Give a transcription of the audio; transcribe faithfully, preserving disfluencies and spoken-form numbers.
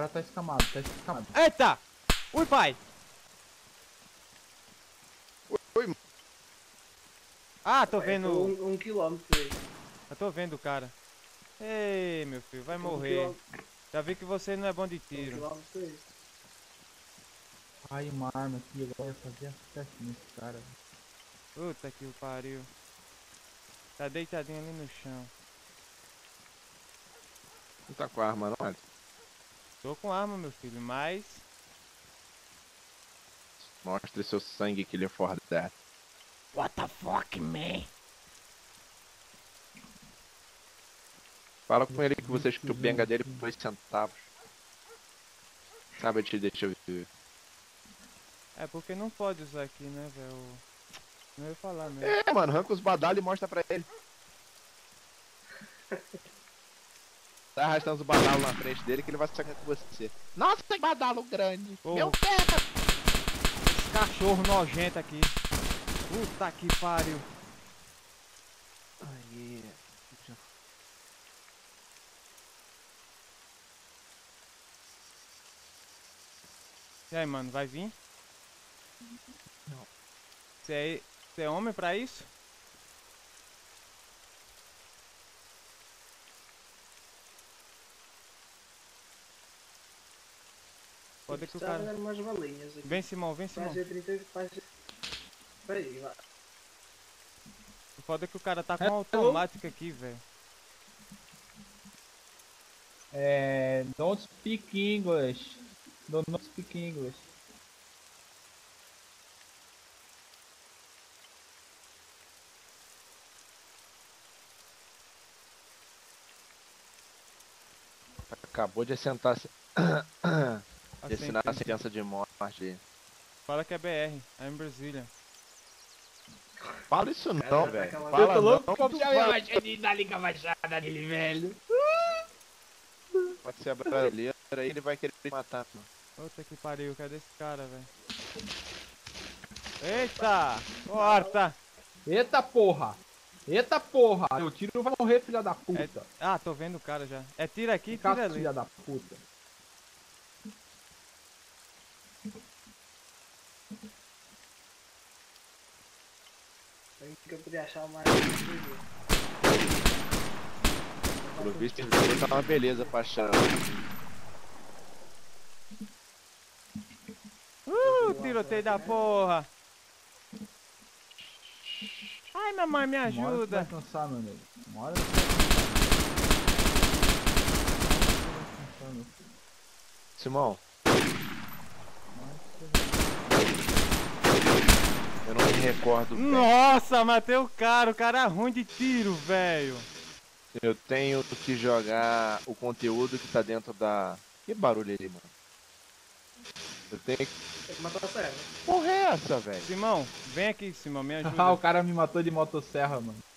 cara tá escamado, tá escamado. Eita! Ui, pai! Oi, oi. Ah, tô Pai, vendo. eu tô um, um quilômetro aí. Eu tô vendo o cara. Ei, meu filho, vai Eu tô um morrer. quilômetro- Já vi que você não é bom de tô um tiro. quilômetro aí. Ai, uma arma aqui, agora vai fazer acesso nesse cara. velho. Puta que o pariu. Tá deitadinho ali no chão. Não tá com a arma não, Alisson? Tô com arma, meu filho, mas... Mostre seu sangue, Killer for Death. What the fuck, man? Fala com ele que você escutou o benga dele por dois centavos. Sabe, eu te deixa eu ver. É porque não pode usar aqui, né, velho? Não ia falar mesmo. É, mano, arranca os badalhos e mostra pra ele. Tá arrastando os badalos na frente dele que ele vai sacar com você. Nossa, que badalo grande! Ô, Meu Deus! esse cachorro nojento aqui. Puta que pariu. Aí. E aí, mano, vai vir? Não. Você é, você é homem pra isso? Pode que o Precisava cara... dar umas balinhas aqui. Vem, Simão, vem, Simão. Faz trinta, faz... Peraí, vai. Foda que o cara tá com Hello? automática aqui, velho. É. Don't speak English. Don't not speak English. Acabou de assentar. De assinar a Assim, sentença de morte. fala que é B R, I'm Brazilian. Fala isso não, Cara, velho. aquela- Fala Eu tô louco não, pra tu puxar minha fala- machadinha e dar liga machada nele, velho. Pode ser brasileiro, aí ele vai querer me matar, mano. Puta que pariu, cadê esse cara, velho? Eita! Corta! Eita porra! Eita porra! O tiro vai morrer, filha da puta. É... Ah, tô vendo o cara já. É tira aqui, Fica, tira ali. filha da puta. Tem que eu podia achar mais. Pelo visto, ele tá uma beleza pra achar. Uh, tiroteio da porra! Ai, mamãe, me Uma hora você vai ajuda! cansar, meu amigo. Uma hora você vai cansar, meu filho. Simão, eu não me recordo bem. Nossa, matei o cara, o cara é ruim de tiro, velho. Eu tenho que jogar o conteúdo que tá dentro da... Que barulho aí, mano? Eu tenho que... Tem que matar a serra. Porra é essa, velho? Simão, vem aqui, Simão, me Ah, ajuda. o cara me matou de motosserra, mano.